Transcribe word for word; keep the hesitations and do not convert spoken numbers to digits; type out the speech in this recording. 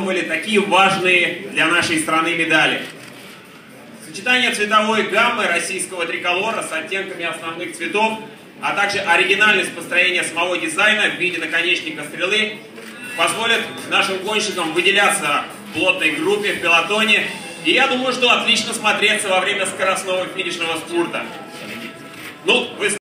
завоевывали такие важные для нашей страны медали. Сочетание цветовой гаммы российского триколора с оттенками основных цветов, а также оригинальность построения самого дизайна в виде наконечника стрелы позволит нашим гонщикам выделяться в плотной группе, в пелотоне. И я думаю, что отлично смотреться во время скоростного финишного спурта. Ну, вы